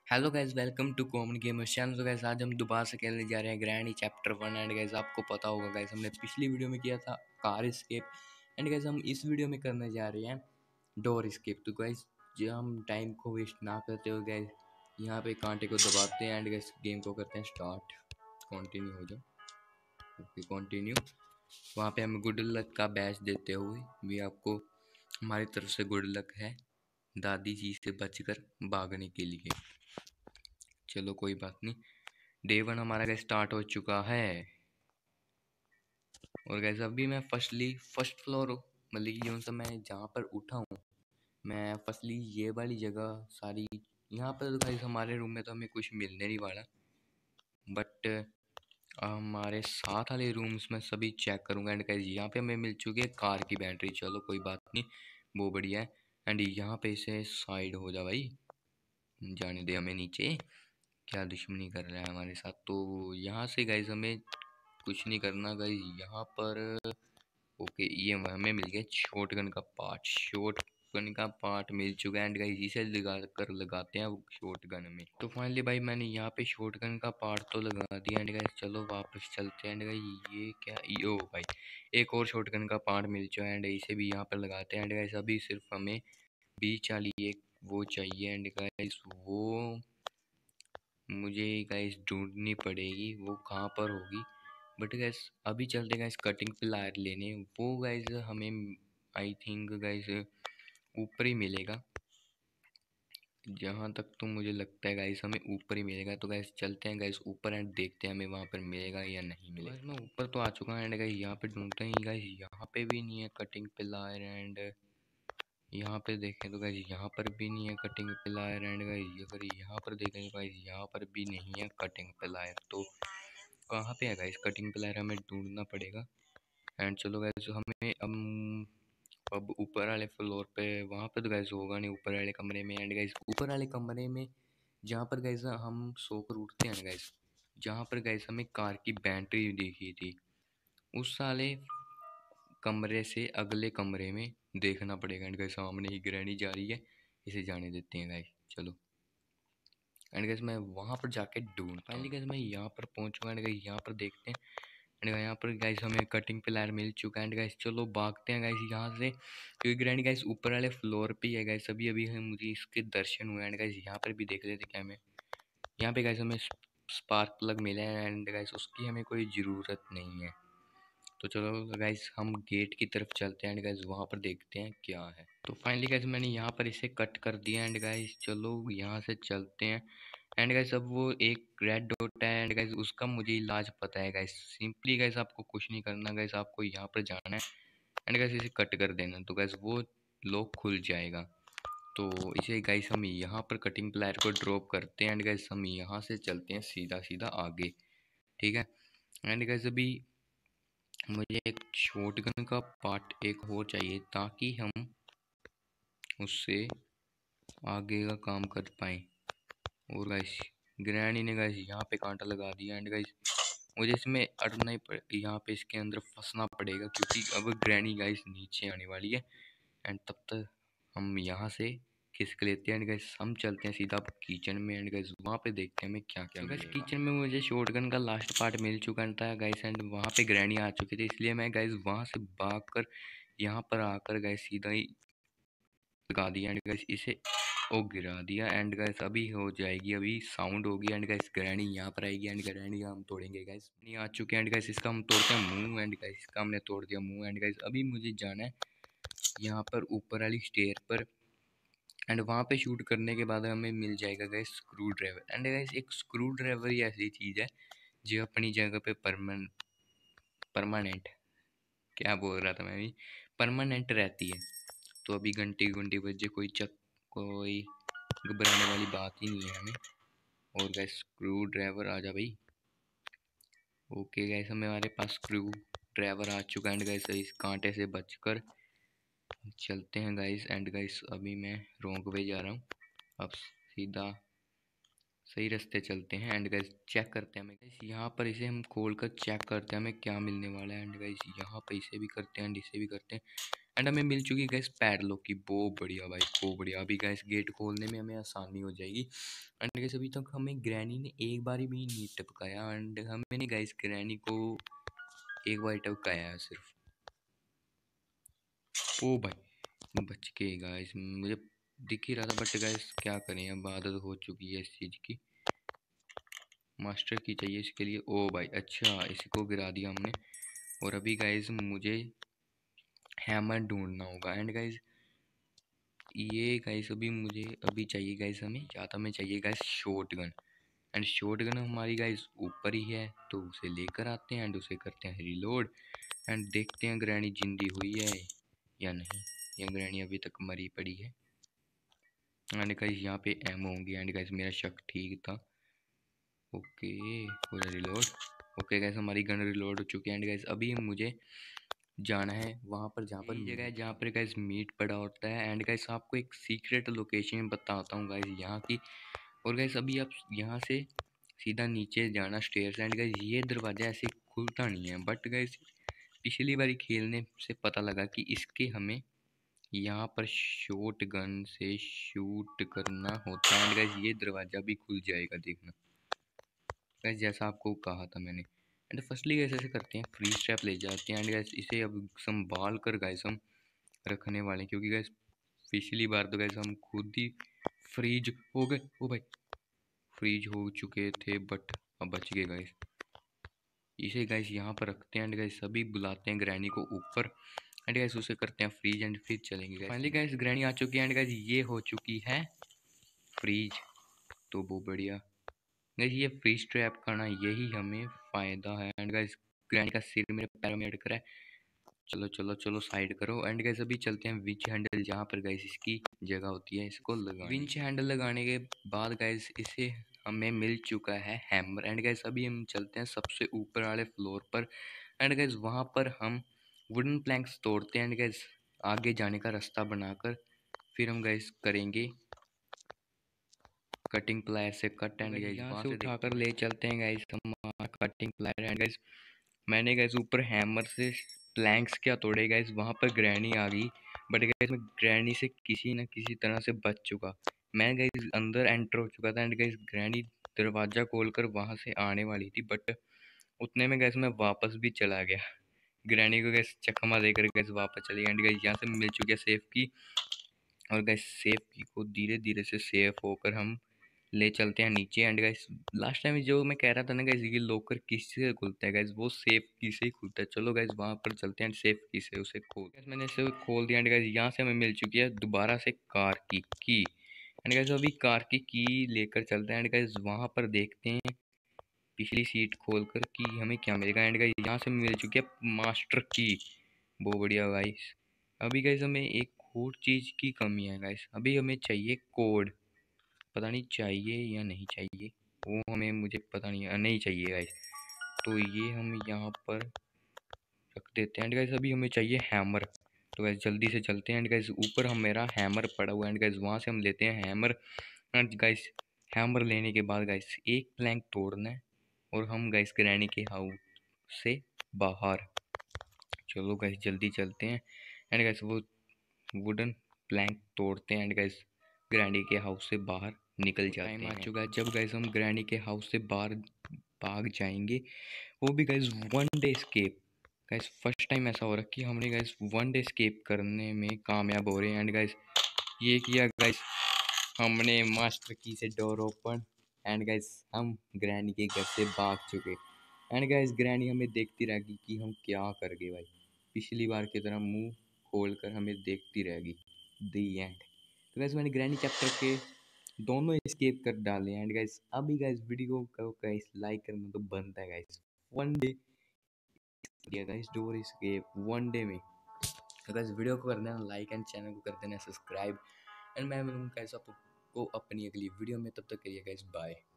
Hello guys, welcome to common gamers channel. तो guys आज हम दोबारा से खेलने जा रहे हैं ग्रैंडी चैप्टर 1। एंड गाइस आपको पता होगा गाइस, हमने पिछली वीडियो में किया था कार एस्केप। एंड गाइस हम इस वीडियो में करने जा रहे हैं डोर एस्केप। तो गाइस जो हम टाइम को वेस्ट ना करते हो गाइस, यहाँ पे कांटे को दबाते हैं एंड गाइस गेम को करते हैं स्टार्ट। कंटिन्यू हो जाओ। Okay continue. वहाँ पे हमें गुड लक का बैच देते हुए भी आपको हमारी तरफ से गुड लक है दादी जी से बचकर भागने के लिए। चलो कोई बात नहीं। डे 1 हमारा गैस स्टार्ट हो चुका है। और गैस अभी मैं फर्स्ट फ्लोर मतलब कि जो सा मैं जहाँ पर उठा हूँ, मैं फर्स्टली ये वाली जगह सारी यहाँ पर तो गाइस हमारे रूम में तो हमें कुछ मिलने नहीं वाला, बट हमारे साथ वाले रूम्स में सभी चेक करूँगा। एंड गाइस यहाँ पे हमें मिल चुकी है कार की बैटरी। चलो कोई बात नहीं, वो बढ़िया है। एंड यहाँ पे से साइड हो जा भाई, जाने दे हमें नीचे। क्या दुश्मनी कर रहा है हमारे साथ। तो यहाँ से गाइस हमें कुछ नहीं करना गाइस यहाँ पर। ओके ये हमें मिल गया शॉटगन का पार्ट। शॉटगन का पार्ट मिल चुका है एंड गाइस इसे लगाते हैं शॉटगन में। तो फाइनली भाई मैंने यहाँ पे शॉटगन का पार्ट तो लगा दिया एंड गाइस चलो वापस चलते हैं। एंड गाइस ये क्या, ओ भाई एक और शॉटगन का पार्ट मिल चुका है एंड इसे भी यहाँ पर लगाते हैं। एंड गाइस अभी सिर्फ हमें 20 वाली एक वो चाहिए एंड गाइस वो मुझे गाइस ढूंढनी पड़ेगी, वो कहाँ पर होगी। बट गैस अभी चलते गैस कटिंग प्लायर लेने। वो गैस हमें आई थिंक गैस ऊपर ही मिलेगा, जहाँ तक तो मुझे लगता है गैस हमें ऊपर ही मिलेगा। तो गैस चलते हैं गैस ऊपर एंड देखते हैं हमें वहाँ पर मिलेगा या नहीं मिलेगा। तो मैं ऊपर तो आ चुका हूँ एंड गैस यहाँ पे ढूंढते हैं गैस, यहाँ पे भी नहीं है कटिंग प्लायर। एंड यहाँ पे देखें तो गैस यहाँ पर भी नहीं है कटिंग प्लायर। एंड गैस अगर यहाँ पर देखें तो गैस यहाँ पर भी नहीं है कटिंग प्लायर। तो कहाँ पे है गाइस कटिंग प्लायर, हमें ढूंढना पड़ेगा। एंड चलो गाइस हमें अब ऊपर वाले फ्लोर पे, वहाँ पे तो गाइस होगा नहीं ऊपर वाले कमरे में। एंड गाइस ऊपर वाले कमरे में जहाँ पर गाइस हम सोकर उठते हैं गाइस, जहाँ पर गाइस हमें कार की बैटरी दिखी थी, उस साले कमरे से अगले कमरे में देखना पड़ेगा। एंड गाइस सामने ही ग्रैनी जा रही है, इसे जाने देते हैं गाइस चलो। एंड गाइस मैं वहाँ पर जाके ढूंढ फाइनली गाइस मैं यहाँ पर पहुँचूंगा। एंड गाइस यहाँ पर देखते हैं। एंड यहाँ पर गाइस हमें कटिंग प्लायर मिल चुका है। एंड गाइस चलो भागते हैं गाइस यहाँ से, क्योंकि ग्रैंड गाइस ऊपर वाले फ्लोर पे ही है गाइस। अभी अभी है मुझे इसके दर्शन हुए। एंड गाइस यहाँ पर भी देख लेते क्या हमें यहाँ पे गाइस हमें स्पार्क प्लग मिला है। एंड गाइस उसकी हमें कोई ज़रूरत नहीं है। तो चलो गाइस हम गेट की तरफ चलते हैं एंड गाइस वहाँ पर देखते हैं क्या है। तो फाइनली गाइस मैंने यहाँ पर इसे कट कर दिया। एंड गाइस चलो यहाँ से चलते हैं। एंड गाइस अब वो एक रेड डॉट है एंड गाइस उसका मुझे इलाज पता है गाइस। सिंपली गाइस आपको कुछ नहीं करना गाइस, आपको यहाँ पर जाना है एंड गाइस इसे कट कर देना, तो गाइस वो लॉक खुल जाएगा। तो इसे गाइस हम यहाँ पर कटिंग प्लायर को ड्रॉप करते हैं एंड गाइस हम यहाँ से चलते हैं सीधा सीधा आगे, ठीक है। एंड गाइस अभी मुझे एक शॉटगन का पार्ट एक और चाहिए ताकि हम उससे आगे का काम कर पाएँ। और गाइस ग्रैनी ने गाइस यहाँ पे कांटा लगा दिया एंड गाइस मुझे इसमें अड़ना ही यहाँ पे इसके अंदर फंसना पड़ेगा, क्योंकि अब ग्रैनी गाइस नीचे आने वाली है। एंड तब तक हम यहाँ से खिसक लेते हैं एंड गाइस हम चलते हैं सीधा किचन में। एंड गाइस वहाँ पे देखते हैं हमें क्या क्या गाइस किचन में मुझे शॉटगन का लास्ट पार्ट मिल चुका था गाइस। एंड वहाँ पे ग्रैनी आ चुकी थी, इसलिए मैं गाइस वहाँ से भाग कर यहाँ पर आकर गाइस सीधा ही लगा दिया एंड गाइस इसे ओ गिरा दिया। एंड गाइस अभी हो जाएगी, अभी साउंड होगी एंड गाइस ग्रैनी यहाँ पर आएगी एंड ग्रैनी हम तोड़ेंगे गाइस। नहीं आ चुके हैं एंड गाइस इसका हम तोड़ते हैं मुंह। एंड गाइस इसका हमने तोड़ दिया मुंह। एंड गाइस अभी मुझे जाना है यहाँ पर ऊपर वाली स्टेयर पर। एंड वहाँ पे शूट करने के बाद हमें मिल जाएगा guys screwdriver. And guys एक स्क्रू ड्राइवर ही ऐसी चीज़ है जो अपनी जगह पे परमानेंट क्या बोल रहा था मैं भी, परमानेंट रहती है। तो अभी घंटी घंटी बजे कोई घबराने वाली बात ही नहीं है हमें। और गैस स्क्रू ड्राइवर आ जा भाई। ओके गैस हमारे पास स्क्रू ड्राइवर आ चुका है एंड गैस इस कांटे से बचकर चलते हैं गाइस। एंड गाइस अभी मैं रॉन्ग वे जा रहा हूँ, अब सीधा सही रास्ते चलते हैं। एंड गाइस चेक करते हैं हमें गाइस यहाँ पर इसे हम खोल कर चेक करते हैं हमें क्या मिलने वाला है। एंड गाइस यहाँ पे इसे भी करते हैं एंड इसे भी करते हैं। एंड हमें मिल चुकी गैस पैडलॉक की। बहुत बढ़िया भाई, बहुत बढ़िया। अभी गैस गेट खोलने में हमें आसानी हो जाएगी। एंड गैस अभी तक हमें ग्रैनी ने एक बार भी नहीं टपकाया। एंड हमने गैस ग्रैनी को एक बार टपकाया है सिर्फ। ओ भाई बच के गाइस, मुझे दिख ही रहा था, बट गाइस क्या करें, अब आदत हो चुकी है इस चीज़ की। मास्टर की चाहिए इसके लिए। ओ भाई अच्छा, इसी को गिरा दिया हमने। और अभी गाइस मुझे हैमर ढूंढना होगा। एंड गाइस ये गाइस अभी चाहिए गाइस हमें, या तो हमें चाहिए guys shotgun. And shotgun हमारी गाइस ऊपर ही है, तो उसे लेकर आते हैं एंड उसे करते हैं रिलोड। एंड देखते हैं ग्रैनी जिंदी हुई है या नहीं। या ग्रैनी अभी तक मरी पड़ी है। एंड गाइस यहाँ पे एमो होंगी। एंड गाइस मेरा शक ठीक था। ओके हो गया रिलोड। ओके गाइस हमारी गन रिलोड हो चुकी है। एंड गाइस अभी मुझे जाना है वहाँ पर जहाँ पर जगह है जहाँ पर गाइस मीट पड़ा होता है। एंड गाइस आपको एक सीक्रेट लोकेशन बताता हूँ गाइस यहाँ की। और गाइस अभी आप यहाँ से सीधा नीचे जाना स्टेयर से। एंड गाइस ये दरवाज़ा ऐसे खुलता नहीं है, बट गाइस पिछली बारी खेलने से पता लगा कि इसके हमें यहाँ पर शॉट गन से शूट करना होता है। एंड गाइस ये दरवाज़ा भी खुल जाएगा, देखना गाइस जैसा आपको कहा था मैंने। एंड फर्स्टली गाइस ऐसे करते हैं, फ्री स्ट्रैप ले जाते हैं। एंड गाइस इसे अब संभाल कर गाइस हम रखने वाले हैं, क्योंकि गाइस पिछली बार तो गाइस हम खुद ही फ्रीज हो गए। ओ भाई फ्रीज हो चुके थे, बट अब बच गए गाइस। इसे गाइस यहाँ पर रखते हैं। एंड गाइस सभी बुलाते हैं ग्रैनी को ऊपर। एंड गाइस उसे करते हैं फ्रीज एंड फिर चलेंगे गाइस। फाइनली गाइस ग्रैनी आ चुकी है। एंड गाइस ये हो चुकी है फ्रीज, तो बहुत बढ़िया गाइस। ये फ्रीज ट्रैप करना यही हमें फ़ायदा है। एंड गाइस ग्रैनी का सिर मेरे पैरों में अटक रहा है। चलो चलो चलो साइड करो। एंड गाइस अभी चलते हैं विंच हैंडल जहाँ पर गाइस इसकी जगह होती है, इसको लगाने। विंच हैंडल लगाने के बाद गाइस इसे हमें मिल चुका है हैमर। एंड गाइस अभी हम चलते हैं सबसे ऊपर वाले फ्लोर पर। एंड गाइस वहाँ पर हम वुडन प्लैंक्स तोड़ते हैं। एंड गाइस आगे जाने का रास्ता बनाकर फिर हम गाइस करेंगे कटिंग प्लायर से कट। एंड गाइस यहाँ से उठाकर ले चलते हैं गाइस हम कटिंग प्लायर। एंड गाइस मैंने गाइस ऊपर हैमर से प्लैंक्स क्या तोड़े गाइस, वहाँ पर ग्रैनी आ गई। बट गाइस मैं ग्रैनी से किसी न किसी तरह से बच चुका। मैं गाइस अंदर एंटर हो चुका था। एंड गाइस ग्रैनी दरवाज़ा खोलकर वहाँ से आने वाली थी, बट उतने में गाइस मैं वापस भी चला गया। ग्रैनी को गाइस चकमा देकर गाइस वापस चली। एंड गाइस यहाँ से मिल चुकी है सेफ की। और गाइस सेफ की को धीरे धीरे से सेफ होकर हम ले चलते हैं नीचे। एंड गाइस लास्ट टाइम जो मैं कह रहा था ना गाइस, ये लॉकर किससे खुलता है गाइस, वो सेफ की से ही खुलता है। चलो गाइस वहां पर चलते हैं सेफ की से उसे खोल। गाइस मैंने इसे खोल दिया। एंड गाइस यहाँ से हमें मिल चुकी है दोबारा से कार की। एंड गाइस अभी कार की लेकर चलते हैं। एंड गाइस वहां पर देखते हैं पिछली सीट खोल कर कि हमें क्या मिलेगा। एंड गाइस यहाँ से मिल चुकी है मास्टर की। बहुत बढ़िया गाइस। अभी गाइस हमें एक और चीज़ की कमी है गाइस, अभी हमें चाहिए कोड। पता नहीं चाहिए या नहीं चाहिए, वो हमें मुझे पता नहीं है, नहीं चाहिए गाइस। तो ये हम यहाँ पर रख देते हैं। एंड गाइस अभी हमें चाहिए हैमर, तो गाइस जल्दी से चलते हैं। एंड गाइस ऊपर हम मेरा हैमर पड़ा हुआ है। एंड गाइस वहाँ से हम लेते हैं हैमर। एंड गाइस हैमर लेने के बाद गाइस एक प्लैंक तोड़ना है और हम गाइस ग्रैनी के हाउस से बाहर। चलो गाइस जल्दी चलते हैं। एंड गाइस वो वुडन प्लैंक तोड़ते हैं। एंड गाइस ग्रैनी के हाउस से बाहर निकल जाते हैं। टाइम आ चुका है जब गाइस हम ग्रैनी के हाउस से बाहर भाग जाएंगे, वो भी guys one day escape. Guys first time ऐसा हो रहा है कि हमने गाइस वन डे स्केप करने में कामयाब हो रहे हैं। एंड गाइस ये किया गाइस हमने मास्टर की से डोर ओपन। एंड गाइस हम ग्रैनी के घर से भाग चुके। एंड गाइस ग्रैनी हमें देखती रहेगी कि हम क्या कर गए भाई, पिछली बार की तरह मुंह खोल कर हमें देखती रहेगी। The end. तो गाइस मैंने ग्रैनी चैप्टर के दोनों एस्केप कर डाले। एंड गाइस अभी गाइस वीडियो को गाइस लाइक करना तो बनता है गाइस। वन डे किया guys door escape one day में। तो गाइस वीडियो को कर देना लाइक एंड चैनल को कर देना सब्सक्राइब। एंड मैं मिलूंगा गाइस आपको अपनी अगली वीडियो में, तब तक के लिए गाइस बाय।